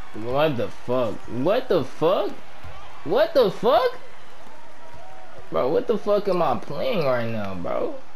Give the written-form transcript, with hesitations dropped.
What the fuck? What the fuck? What the fuck? Bro, what the fuck am I playing right now, bro?